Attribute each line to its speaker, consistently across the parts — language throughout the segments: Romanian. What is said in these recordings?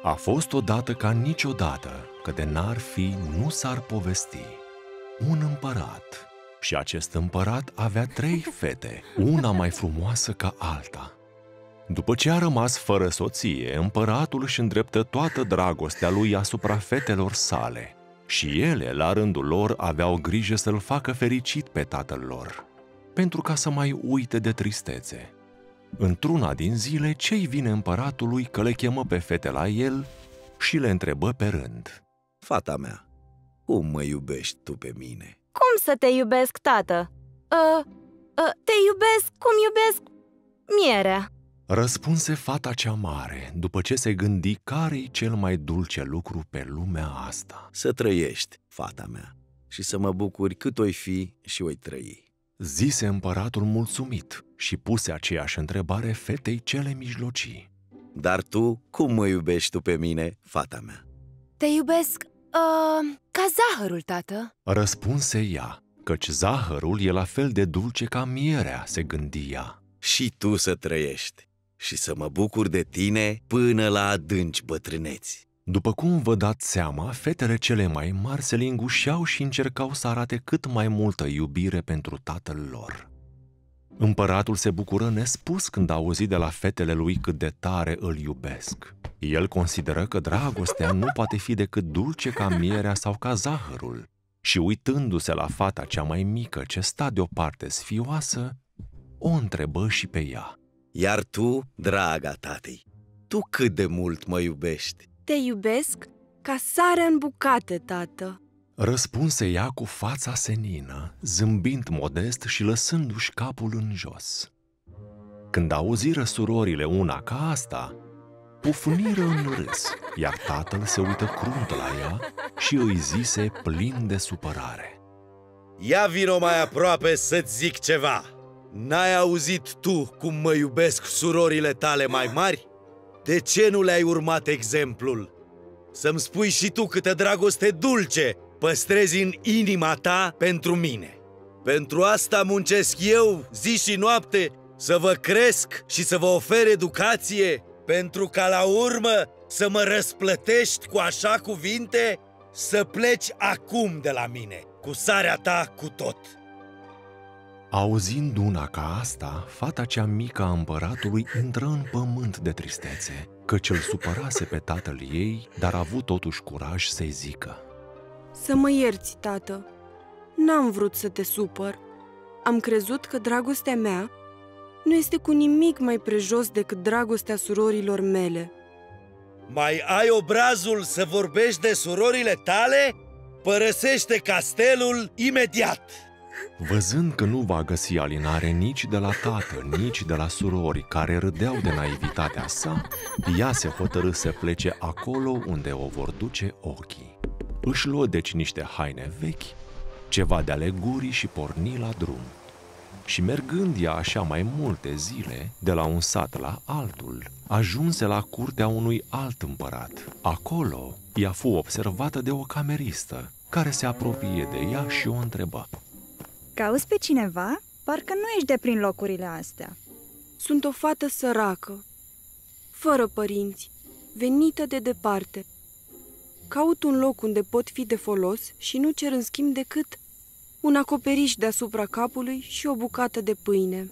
Speaker 1: A fost odată ca niciodată, că de n-ar fi, nu s-ar povesti. Un împărat. Și acest împărat avea 3 fete, una mai frumoasă ca alta. După ce a rămas fără soție, împăratul își îndreptă toată dragostea lui asupra fetelor sale. Și ele, la rândul lor, aveau grijă să-l facă fericit pe tatăl lor, pentru ca să mai uite de tristețe. Într-una din zile, ce-i vine împăratului că le chemă pe fete la el și le întrebă pe rând:
Speaker 2: Fata mea, cum mă iubești tu pe mine?
Speaker 3: Cum să te iubesc, tată? Te iubesc cum iubesc mierea.
Speaker 1: Răspunse fata cea mare, după ce se gândi care-i cel mai dulce lucru pe lumea asta.
Speaker 2: Să trăiești, fata mea, și să mă bucuri cât oi fi și oi trăi.
Speaker 1: Zise împăratul mulțumit și puse aceeași întrebare fetei cele mijlocii.
Speaker 2: Dar tu, cum mă iubești tu pe mine, fata mea?
Speaker 3: Te iubesc, ca zahărul, tată.
Speaker 1: Răspunse ea, căci zahărul e la fel de dulce ca mierea, se gândi ea.
Speaker 2: Și tu să trăiești și să mă bucur de tine până la adânci bătrâneți.
Speaker 1: După cum vă dați seama, fetele cele mai mari se lingușeau și încercau să arate cât mai multă iubire pentru tatăl lor. Împăratul se bucură nespus când a auzit de la fetele lui cât de tare îl iubesc. El consideră că dragostea nu poate fi decât dulce ca mierea sau ca zahărul și, uitându-se la fata cea mai mică ce sta deoparte sfioasă, o întrebă și pe ea.
Speaker 2: Iar tu, draga tatei, tu cât de mult mă iubești?
Speaker 4: Te iubesc ca sarea în bucate, tată.
Speaker 1: Răspunse ea cu fața senină, zâmbind modest și lăsându-și capul în jos. Când auziră surorile una ca asta, pufniră în râs, iar tatăl se uită crunt la ea și îi zise plin de supărare:
Speaker 2: Ia vino mai aproape să-ți zic ceva. N-ai auzit tu cum mă iubesc surorile tale mai mari? De ce nu le-ai urmat exemplul? Să-mi spui și tu câtă dragoste dulce păstrezi în inima ta pentru mine. Pentru asta muncesc eu zi și noapte, să vă cresc și să vă ofer educație, pentru ca la urmă să mă răsplătești cu așa cuvinte, să pleci acum de la mine, cu sarea ta cu tot.
Speaker 1: Auzind una ca asta, fata cea mică a împăratului intră în pământ de tristețe, căci îl supărase pe tatăl ei, dar a avut totuși curaj să-i zică:
Speaker 4: Să mă ierți, tată. N-am vrut să te supăr. Am crezut că dragostea mea nu este cu nimic mai prejos decât dragostea surorilor mele.
Speaker 2: Mai ai obrazul să vorbești de surorile tale? Părăsește castelul imediat!
Speaker 1: Văzând că nu va găsi alinare nici de la tată, nici de la surori care râdeau de naivitatea sa, ea se hotărâ să plece acolo unde o vor duce ochii. Își luă deci niște haine vechi, ceva de ale gurii și porni la drum. Și mergând ea așa mai multe zile, de la un sat la altul, ajunse la curtea unui alt împărat. Acolo, ea fu observată de o cameristă, care se apropie de ea și o întrebă:
Speaker 5: Cauți pe cineva? Parcă nu ești de prin locurile astea.
Speaker 4: Sunt o fată săracă, fără părinți, venită de departe. Caut un loc unde pot fi de folos și nu cer în schimb decât un acoperiș deasupra capului și o bucată de pâine.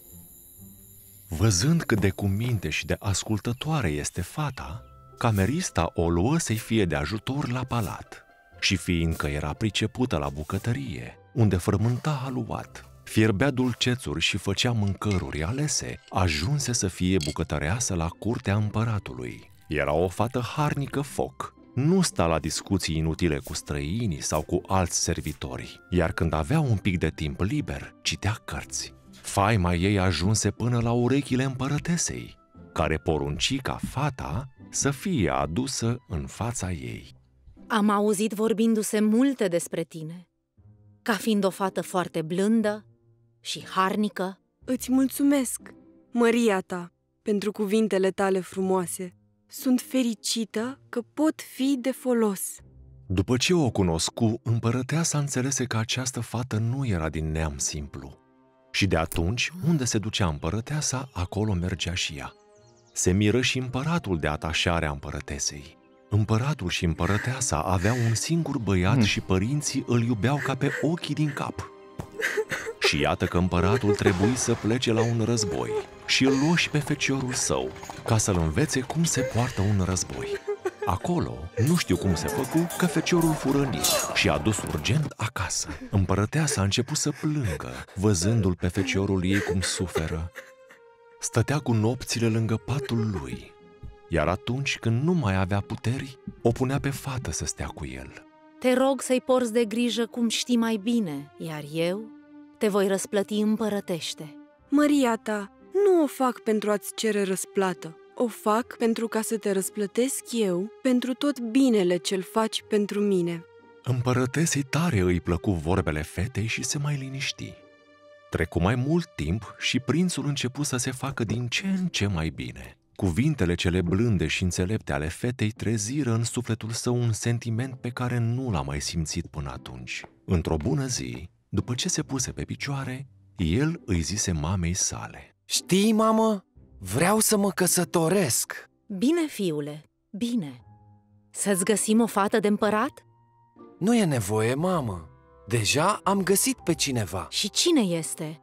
Speaker 1: Văzând cât de cuminte și de ascultătoare este fata, camerista o luă să-i fie de ajutor la palat. Și fiindcă era pricepută la bucătărie, unde frământa aluat, fierbea dulcețuri și făcea mâncăruri alese, ajunse să fie bucătăreasă la curtea împăratului. Era o fată harnică foc, nu sta la discuții inutile cu străinii sau cu alți servitori, iar când avea un pic de timp liber, citea cărți. Faima ei ajunse până la urechile împărătesei, care porunci ca fata să fie adusă în fața ei.
Speaker 6: Am auzit vorbindu-se multe despre tine, ca fiind o fată foarte blândă și harnică.
Speaker 4: Îți mulțumesc, măria ta, pentru cuvintele tale frumoase. Sunt fericită că pot fi de folos.
Speaker 1: După ce o cunoscu, împărăteasa înțelese că această fată nu era din neam simplu. Și de atunci, unde se ducea împărăteasa, acolo mergea și ea. Se miră și împăratul de atașarea împărătesei. Împăratul și împărăteasa aveau un singur băiat și părinții îl iubeau ca pe ochii din cap. Și iată că împăratul trebuie să plece la un război și îl luă și pe feciorul său, ca să-l învețe cum se poartă un război. Acolo, nu știu cum se făcu, că feciorul fu rănit și a dus urgent acasă. Împărăteasa a început să plângă, văzându-l pe feciorul ei cum suferă. Stătea cu nopțile lângă patul lui, iar atunci când nu mai avea puteri, o punea pe fată să stea cu el.
Speaker 6: Te rog să-i porți de grijă cum știi mai bine, iar eu te voi răsplăti împărătește.
Speaker 4: Măria ta, nu o fac pentru a-ți cere răsplată. O fac pentru ca să te răsplătesc eu pentru tot binele ce-l faci pentru mine.
Speaker 1: Împărătesei tare îi plăcu vorbele fetei și se mai liniști. Trecu mai mult timp și prințul începu să se facă din ce în ce mai bine. Cuvintele cele blânde și înțelepte ale fetei treziră în sufletul său un sentiment pe care nu l-a mai simțit până atunci. Într-o bună zi, după ce se puse pe picioare, el îi zise mamei sale:
Speaker 7: Știi, mamă, vreau să mă căsătoresc.
Speaker 6: Bine, fiule, bine. Să-ți găsim o fată de împărat?
Speaker 7: Nu e nevoie, mamă. Deja am găsit pe cineva.
Speaker 6: Și cine este?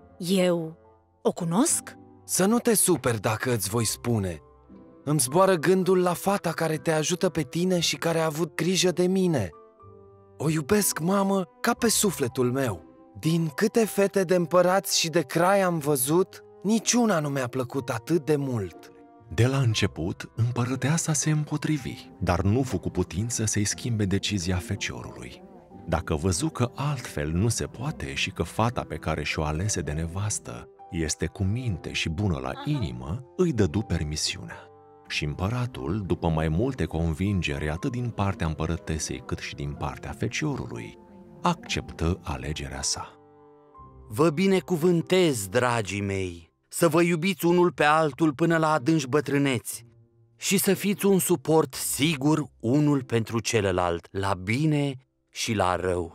Speaker 6: Eu o cunosc?
Speaker 7: Să nu te superi dacă îți voi spune. Îmi zboară gândul la fata care te ajută pe tine și care a avut grijă de mine. O iubesc, mamă, ca pe sufletul meu. Din câte fete de împărați și de crai am văzut, niciuna nu mi-a plăcut atât de mult.
Speaker 1: De la început, împărăteasa se împotrivi, dar nu fu cu putință să-i schimbe decizia feciorului. Dacă văzu că altfel nu se poate și că fata pe care și-o alese de nevastă este cu minte și bună la inimă, îi dădu permisiunea. Și împăratul, după mai multe convingeri atât din partea împărătesei cât și din partea feciorului, acceptă alegerea sa.
Speaker 8: Vă binecuvântez, dragii mei, să vă iubiți unul pe altul până la adânci bătrâneți și să fiți un suport sigur unul pentru celălalt, la bine și la rău.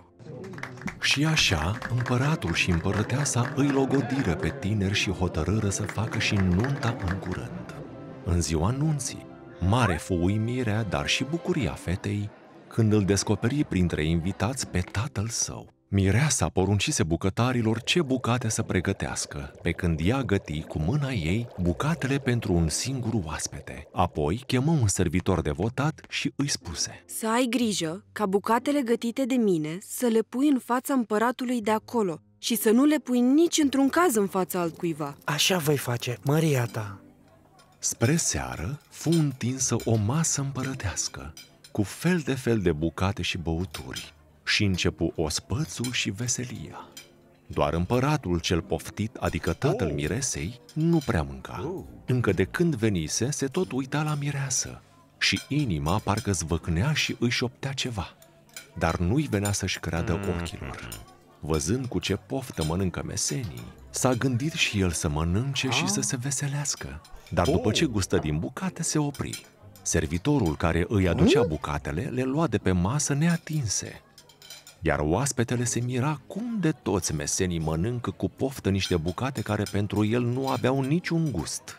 Speaker 1: Și așa, împăratul și împărăteasa îi logodiră pe tineri și hotărâră să facă și nunta în curând. În ziua nunții, mare fu uimirea, dar și bucuria fetei când îl descoperi printre invitați pe tatăl său. Mireasa poruncise bucătarilor ce bucate să pregătească, pe când ea găti cu mâna ei bucatele pentru un singur oaspete. Apoi chemă un servitor devotat și îi spuse:
Speaker 4: Să ai grijă ca bucatele gătite de mine să le pui în fața împăratului de acolo și să nu le pui nici într-un caz în fața altcuiva.
Speaker 8: Așa voi face, Măria ta.
Speaker 1: Spre seară fu întinsă o masă împărătească, cu fel de fel de bucate și băuturi, și începu ospățul și veselia. Doar împăratul cel poftit, adică tatăl miresei, nu prea mânca. Încă de când venise, se tot uita la mireasă și inima parcă zvăcnea și îi șoptea ceva, dar nu-i venea să-și creadă ochilor. Văzând cu ce poftă mănâncă mesenii, s-a gândit și el să mănânce și să se veselească, dar după ce gustă din bucate, se opri. Servitorul care îi aducea bucatele le lua de pe masă neatinse, iar oaspetele se mira cum de toți mesenii mănâncă cu poftă niște bucate care pentru el nu aveau niciun gust.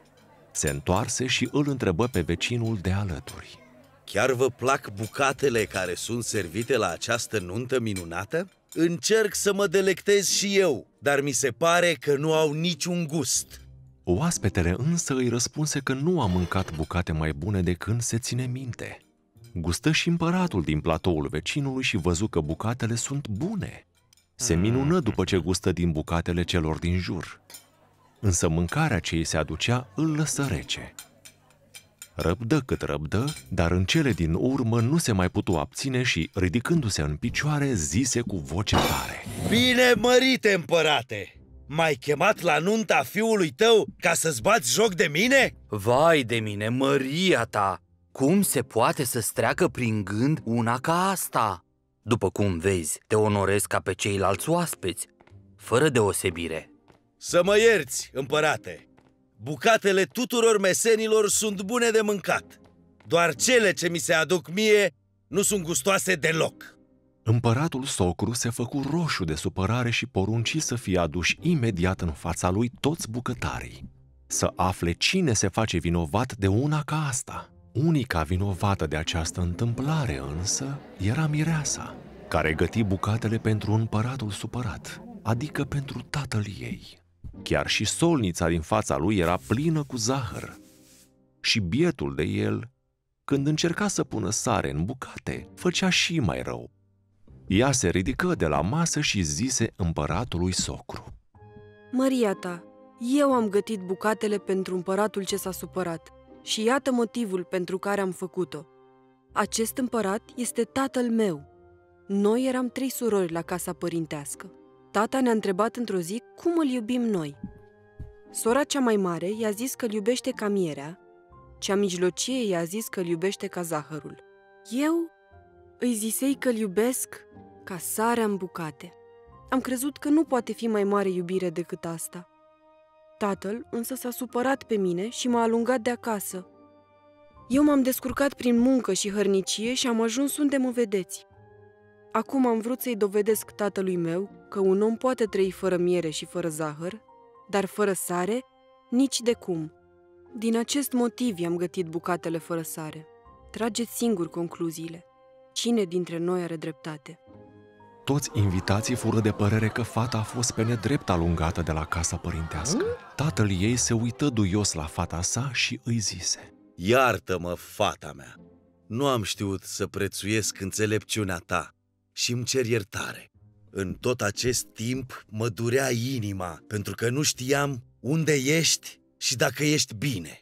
Speaker 1: Se întoarse și îl întrebă pe vecinul de alături:
Speaker 2: Chiar vă plac bucatele care sunt servite la această nuntă minunată? Încerc să mă delectez și eu, dar mi se pare că nu au niciun gust.
Speaker 1: Oaspetele însă îi răspunse că nu a mâncat bucate mai bune de când se ține minte. Gustă și împăratul din platoul vecinului și văzu că bucatele sunt bune. Se minună după ce gustă din bucatele celor din jur. Însă mâncarea ce îi se aducea îl lăsă rece. Răbdă cât răbdă, dar în cele din urmă nu se mai putu abține și, ridicându-se în picioare, zise cu voce tare:
Speaker 2: Bine mărite, împărate! M-ai chemat la nunta fiului tău ca să-ți bați joc de mine?
Speaker 8: Vai de mine, Măria ta! Cum se poate să-ți treacă prin gând una ca asta? După cum vezi, te onorez ca pe ceilalți oaspeți, fără deosebire.
Speaker 2: Să mă ierți, împărate! Bucatele tuturor mesenilor sunt bune de mâncat. Doar cele ce mi se aduc mie nu sunt gustoase deloc.
Speaker 1: Împăratul socru se făcu roșu de supărare și porunci să fie aduși imediat în fața lui toți bucătarii. să afle cine se face vinovat de una ca asta. Unica vinovată de această întâmplare însă era mireasa, care găti bucatele pentru împăratul supărat, adică pentru tatăl ei. Chiar și solnița din fața lui era plină cu zahăr. Și bietul de el, când încerca să pună sare în bucate, făcea și mai rău. Ea se ridică de la masă și zise împăratului socru:
Speaker 4: Măria ta, eu am gătit bucatele pentru împăratul ce s-a supărat și iată motivul pentru care am făcut-o. Acest împărat este tatăl meu. Noi eram 3 surori la casa părintească. Tata ne-a întrebat într-o zi cum îl iubim noi. Sora cea mai mare i-a zis că îl iubește ca mierea, cea mijlocie i-a zis că îl iubește ca zahărul. Eu îi zisei că îl iubesc ca sarea în bucate. Am crezut că nu poate fi mai mare iubire decât asta. Tatăl însă s-a supărat pe mine și m-a alungat de acasă. Eu m-am descurcat prin muncă și hărnicie și am ajuns unde mă vedeți. Acum am vrut să-i dovedesc tatălui meu că un om poate trăi fără miere și fără zahăr, dar fără sare, nici de cum. Din acest motiv i-am gătit bucatele fără sare. Trageți singur concluziile. Cine dintre noi are dreptate?
Speaker 1: Toți invitații fură de părere că fata a fost pe nedrept alungată de la casa părintească. Tatăl ei se uită duios la fata sa și îi zise:
Speaker 2: Iartă-mă, fata mea! Nu am știut să prețuiesc înțelepciunea ta și îmi cer iertare. În tot acest timp mă durea inima, pentru că nu știam unde ești și dacă ești bine.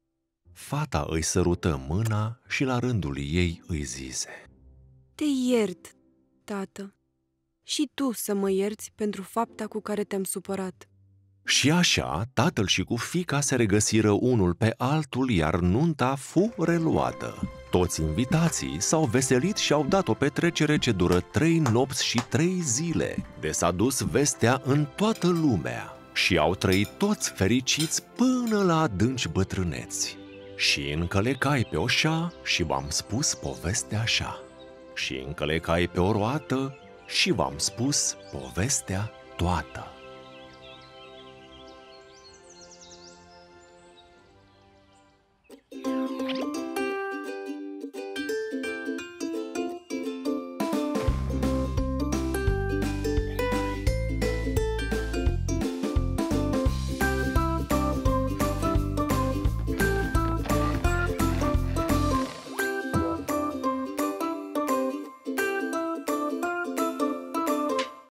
Speaker 1: Fata îi sărută mâna și la rândul ei îi zise:
Speaker 4: Te iert, tată, și tu să mă ierți pentru fapta cu care te-am supărat.
Speaker 1: Și așa, tatăl și cu fiica se regăsiră unul pe altul, iar nunta fu reluată. Toți invitații s-au veselit și au dat o petrecere ce dură 3 nopți și 3 zile, de s-a dus vestea în toată lumea și au trăit toți fericiți până la adânci bătrâneți. Și încălecai pe oșa și v-am spus povestea așa, și încălecai pe o roată și v-am spus povestea toată.